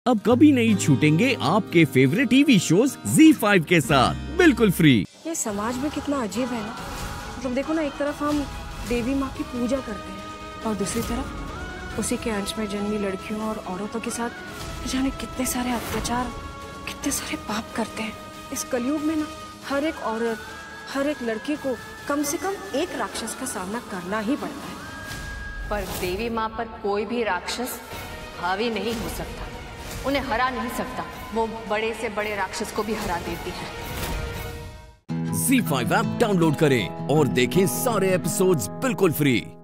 अब कभी नहीं छूटेंगे आपके फेवरेट टीवी शोज ZEE5 के साथ बिल्कुल फ्री। ये समाज में कितना अजीब है ना। मतलब देखो ना, एक तरफ हम देवी माँ की पूजा करते हैं और दूसरी तरफ उसी के अंश में जन्मी लड़कियों और औरतों के साथ जाने कितने सारे अत्याचार, कितने सारे पाप करते हैं। इस कलयुग में ना हर एक औरत, हर एक लड़की को कम से कम एक राक्षस का सामना करना ही पड़ता है। पर देवी माँ पर कोई भी राक्षस हावी नहीं हो सकता, उन्हें हरा नहीं सकता। वो बड़े से बड़े राक्षस को भी हरा देती है। ZEE5 ऐप डाउनलोड करें और देखें सारे एपिसोड्स बिल्कुल फ्री।